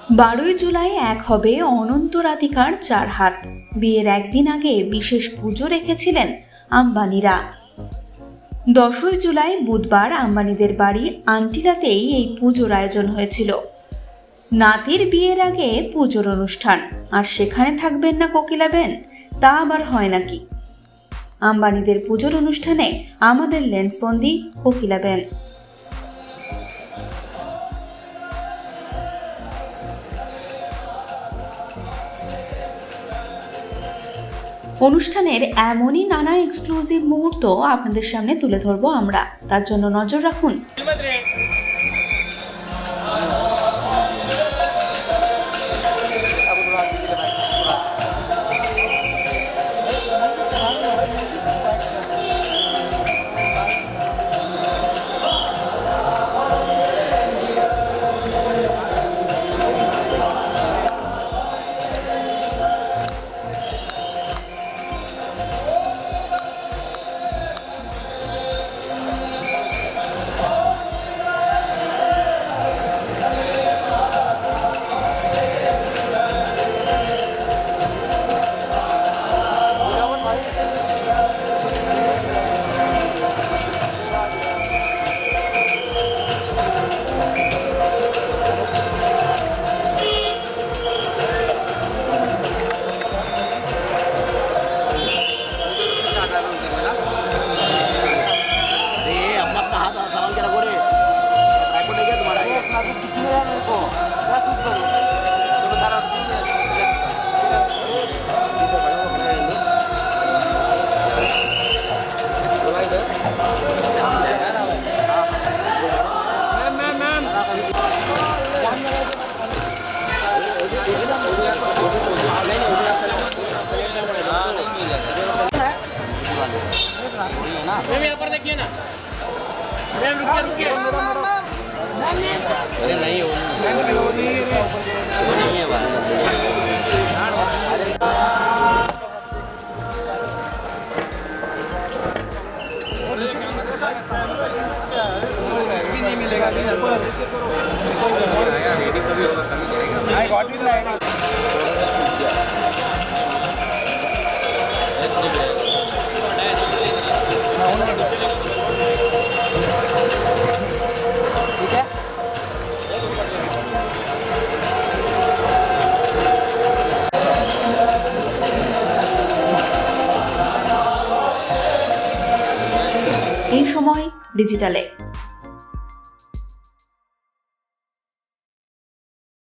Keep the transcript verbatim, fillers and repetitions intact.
বারোই জুলাই এক হবে অনন্ত রাধিকার চার হাত। বিয়ের একদিন আগে বিশেষ পুজো রেখেছিলেন আম্বানিরা। দশই জুলাই বুধবার আম্বানিদের বাড়ি আন্টিলাতেই এই পুজোর আয়োজন হয়েছিল। নাতির বিয়ের আগে পুজোর অনুষ্ঠান, আর সেখানে থাকবেন না কোকিলাবেন, তা আবার হয় নাকি? আম্বানিদের পুজোর অনুষ্ঠানে আমাদের লেন্সবন্দি কোকিলাবেন। অনুষ্ঠানের এমনই নানা এক্সক্লুসিভ মুহূর্ত আপনাদের সামনে তুলে ধরবো আমরা, তার জন্য নজর রাখুন। मैम यहाँ पर देखिए ना, मैम रुकिए रुकिए, अरे नहीं हो वो नहीं है बात। नहीं मिलेगा आई गॉट इट लाइन। এই সময় ডিজিটালে।